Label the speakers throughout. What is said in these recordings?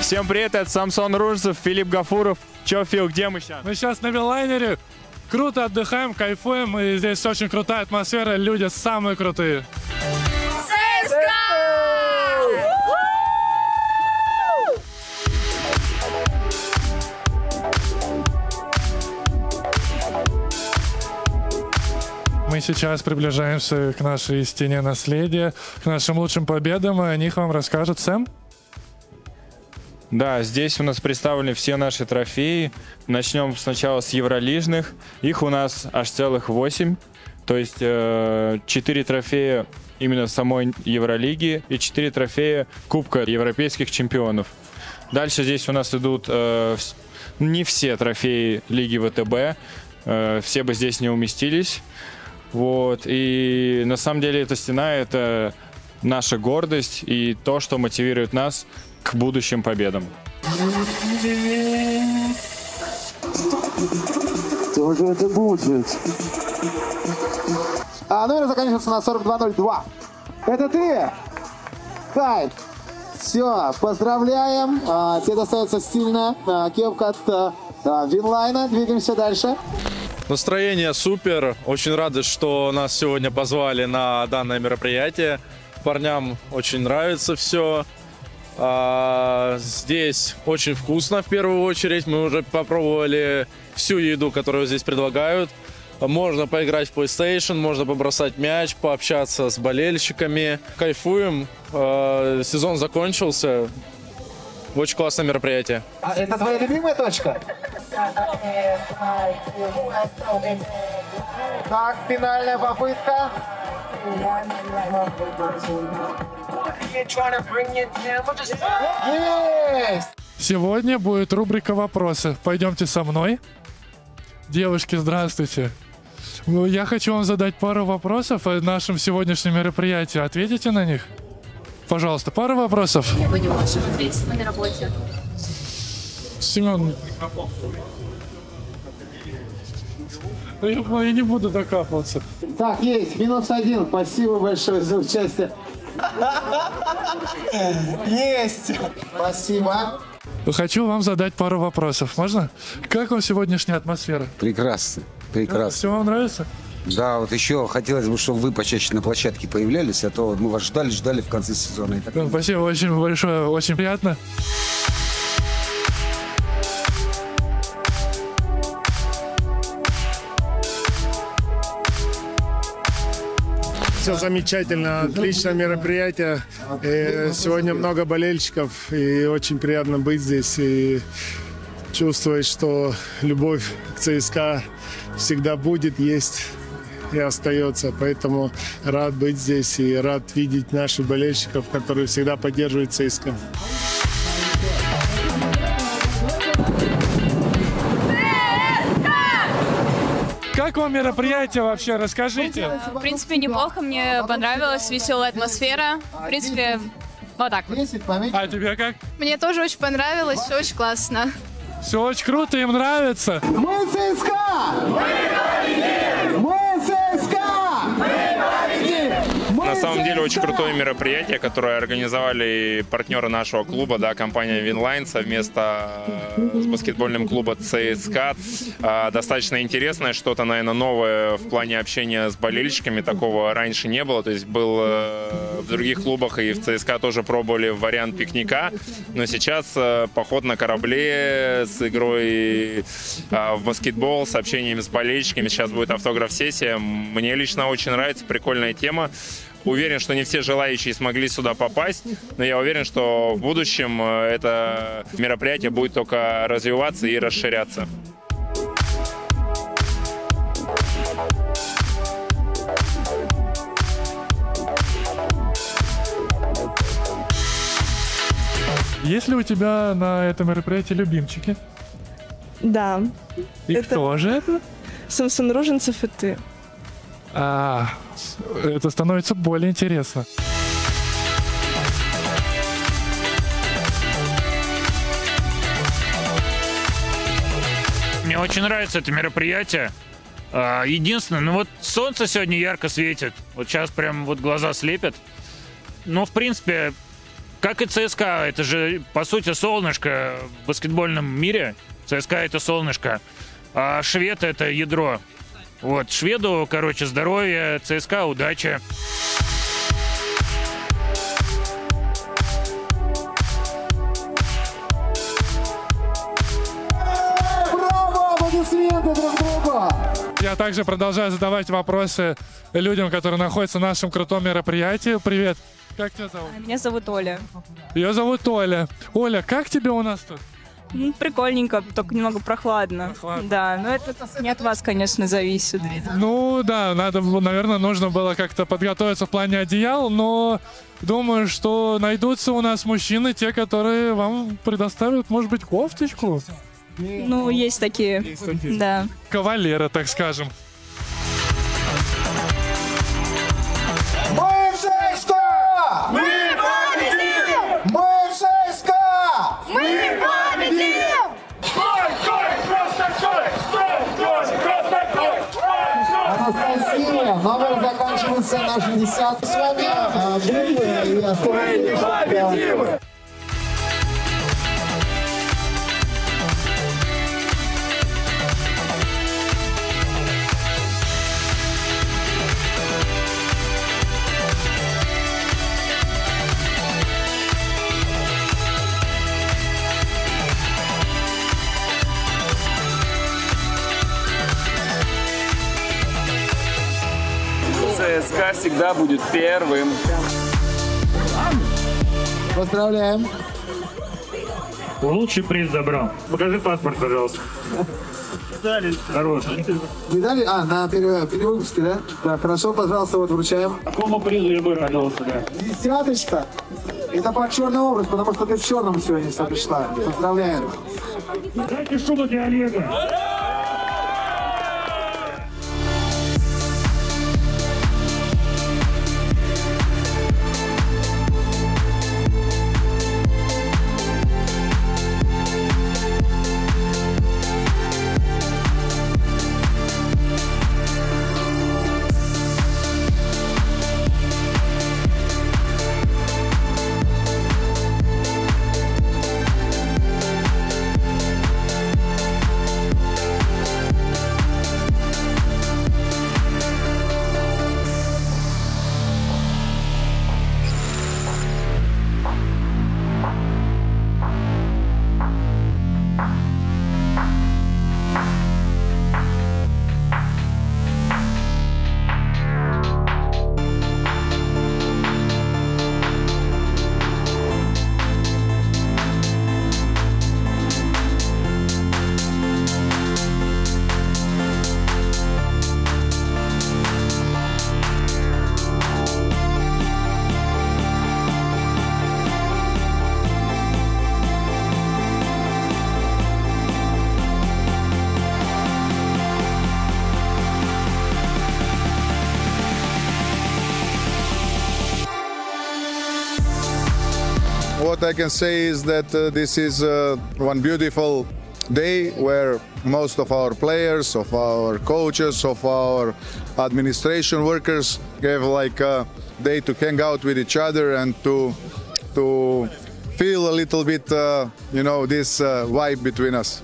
Speaker 1: Всем привет, это Самсон Ружцев, Филипп Гафуров. Чё, Фил, где мы сейчас?
Speaker 2: Мы сейчас на Винлайнере. Круто отдыхаем, кайфуем. И здесь очень крутая атмосфера, люди самые крутые. Мы сейчас приближаемся к нашей стене наследия, к нашим лучшим победам, и о них вам расскажет Сэм.
Speaker 1: Да, здесь у нас представлены все наши трофеи. Начнем сначала с евролижных. Их у нас аж целых 8. То есть 4 трофея именно самой Евролиги и 4 трофея Кубка европейских чемпионов. Дальше здесь у нас идут не все трофеи Лиги ВТБ. Все бы здесь не уместились. Вот. И на самом деле эта стена — это наша гордость и то, что мотивирует нас к будущим победам.
Speaker 3: Кто же это будет? Номер заканчивается на 4202. Это ты? Хайп. Все, поздравляем. Тебе достается стильная кепка от Винлайна. Двигаемся дальше.
Speaker 4: Настроение супер. Очень рады, что нас сегодня позвали на данное мероприятие. Парням очень нравится все. Здесь очень вкусно, в первую очередь. Мы уже попробовали всю еду, которую здесь предлагают. Можно поиграть в PlayStation, можно побросать мяч, пообщаться с болельщиками. Кайфуем. Сезон закончился. Очень классное мероприятие.
Speaker 3: А это твоя любимая точка? Так, финальная попытка. Есть!
Speaker 2: Сегодня будет рубрика «Вопросы». Пойдемте со мной. Девушки, здравствуйте. Я хочу вам задать пару вопросов о нашем сегодняшнем мероприятии. Ответите на них? Пожалуйста, пару вопросов.
Speaker 5: Я бы не можешь ответить на работе.
Speaker 2: Семен, я не буду докапываться.
Speaker 3: Так, есть. -1. Спасибо большое за участие. Есть! Спасибо.
Speaker 2: Хочу вам задать пару вопросов. Можно? Как вам сегодняшняя атмосфера?
Speaker 6: Прекрасно, прекрасно.
Speaker 2: Все вам нравится?
Speaker 6: Да, вот еще хотелось бы, чтобы вы почаще на площадке появлялись, а то мы вас ждали в конце сезона. И так.
Speaker 2: Спасибо очень большое, очень приятно.
Speaker 7: Все замечательно, отличное мероприятие. И сегодня много болельщиков, и очень приятно быть здесь и чувствовать, что любовь к ЦСКА всегда будет, есть и остается. Поэтому рад быть здесь и рад видеть наших болельщиков, которые всегда поддерживают ЦСКА.
Speaker 2: Как вам мероприятие вообще? Расскажите.
Speaker 5: В принципе, неплохо. Мне понравилась веселая атмосфера. В принципе, вот так вот.
Speaker 2: А тебе как?
Speaker 5: Мне тоже очень понравилось, все очень классно.
Speaker 2: Все очень круто, им нравится.
Speaker 3: Мы ЦСКА! Мы победим! Мы ЦСКА! Мы победим!
Speaker 1: На самом деле очень крутое мероприятие, которое организовали партнеры нашего клуба, да, компания Винлайн совместно с баскетбольным клубом ЦСКА. Достаточно интересное, что-то, наверное, новое в плане общения с болельщиками. Такого раньше не было. То есть был в других клубах и в ЦСКА тоже пробовали вариант пикника. Но сейчас поход на корабле с игрой в баскетбол, с общением с болельщиками. Сейчас будет автограф-сессия. Мне лично очень нравится, прикольная тема. Уверен, что не все желающие смогли сюда попасть, но я уверен, что в будущем это мероприятие будет только развиваться и расширяться.
Speaker 2: Есть ли у тебя на этом мероприятии любимчики?
Speaker 8: Да.
Speaker 2: И кто же это?
Speaker 8: Самсон Руженцев и ты.
Speaker 2: Это становится более интересно.
Speaker 9: Мне очень нравится это мероприятие. Единственное, ну вот солнце сегодня ярко светит. Вот сейчас прям вот глаза слепят. Но, в принципе, как и ЦСКА, это же, по сути, солнышко в баскетбольном мире. ЦСКА — это солнышко, а швед — это ядро. Вот, шведу, короче, здоровья, ЦСКА — удачи.
Speaker 3: Браво! Аплодисменты друг другу!
Speaker 2: Я также продолжаю задавать вопросы людям, которые находятся в нашем крутом мероприятии. Привет. Как тебя зовут?
Speaker 8: Меня зовут Оля.
Speaker 2: Ее зовут Оля. Оля, как тебе у нас тут?
Speaker 8: Прикольненько, только немного прохладно. Да, но это не от вас, конечно, зависит.
Speaker 2: Ну да, наверное, нужно было как-то подготовиться в плане одеял, но думаю, что найдутся у нас мужчины, те, которые вам предоставят, может быть, кофточку.
Speaker 8: Ну, есть такие, да.
Speaker 2: Кавалеры, так скажем.
Speaker 3: Мы в ЦСКА! Мы победим! Мы в ЦСКА! Мы победим! Анастасия, номер заканчивается на 60. С вами Бубы и остальные.
Speaker 10: ЦСКА всегда будет первым.
Speaker 3: Поздравляем.
Speaker 9: Лучший приз забрал. Покажи паспорт, пожалуйста. Хороший.
Speaker 3: Видали? На перевыпуске, да? Да, хорошо, пожалуйста, вот вручаем.
Speaker 9: Какому призу я бы радовался, да?
Speaker 3: Десяточка. Это под черный образ, потому что ты в черном сегодня вся пришла. Поздравляем.
Speaker 9: Дайте шуму для Олега.
Speaker 11: What I can say is that this is one beautiful day where most of our players, of our coaches, of our administration workers have like a day to hang out with each other and to feel a little bit, this vibe between us.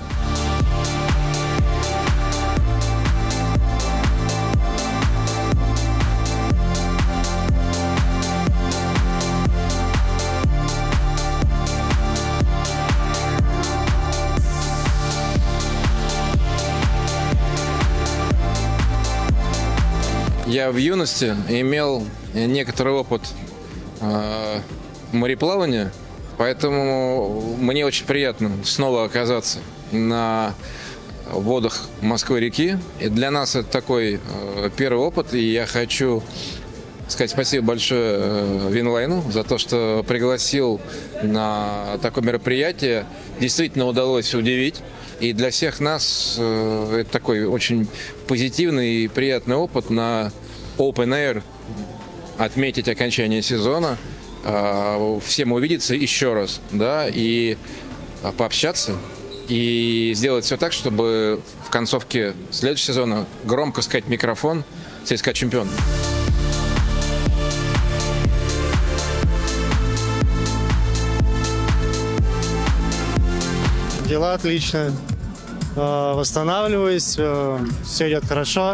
Speaker 12: Я в юности имел некоторый опыт мореплавания, поэтому мне очень приятно снова оказаться на водах Москвы-реки. И для нас это такой первый опыт, и я хочу сказать спасибо большое Винлайну за то, что пригласил на такое мероприятие. Действительно удалось удивить. И для всех нас это такой очень позитивный и приятный опыт на Open Air отметить окончание сезона, всем увидеться еще раз, да, и пообщаться, и сделать все так, чтобы в концовке следующего сезона громко сказать микрофон «ЦСКА чемпион».
Speaker 13: дела отлично. Восстанавливаюсь, все идет хорошо.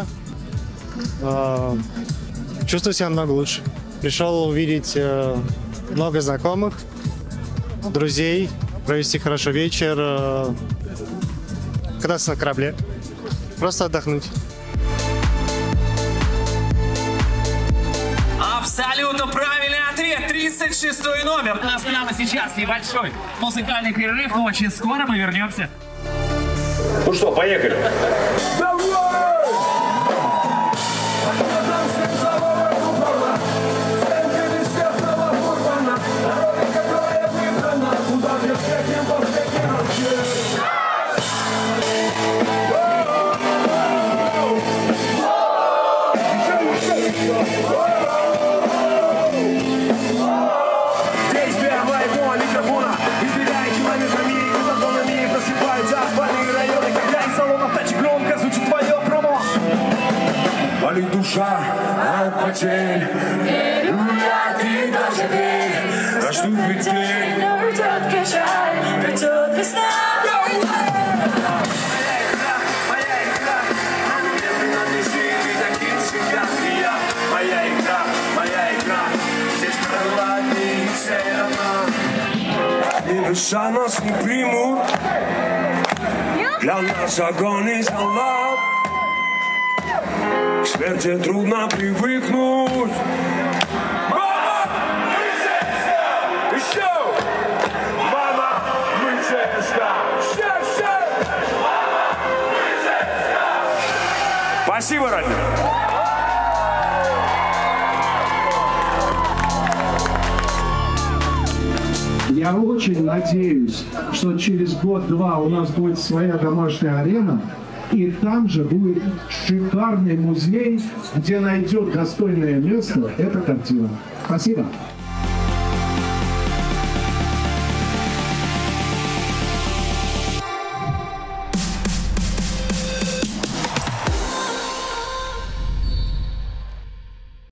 Speaker 13: Чувствую себя намного лучше. Пришел увидеть много знакомых, друзей, провести хорошо вечер, кататься на корабле, просто отдохнуть.
Speaker 14: Абсолютно правильный ответ. 36-й номер. У нас прямо сейчас небольшой музыкальный перерыв, но очень скоро мы вернемся.
Speaker 15: Ну что, поехали.
Speaker 16: Болит душа от потерь, я ты даже верь, а жду ведь но придет печаль, придет весна. Моя игра, мне принадлежит, ты таким же, как и я. Моя игра, здесь правила не все равно. И душа нас не примут, для нас огонь и зола. К смерти трудно привыкнуть. Мама, мы ЦСКА! Еще! Мама, мы ЦСКА! Мама, мы ЦСКА! Спасибо, Радик!
Speaker 17: Я очень надеюсь, что через год-два у нас будет своя домашняя арена, и там же будет шикарный музей, где найдет достойное место эта картина. Спасибо.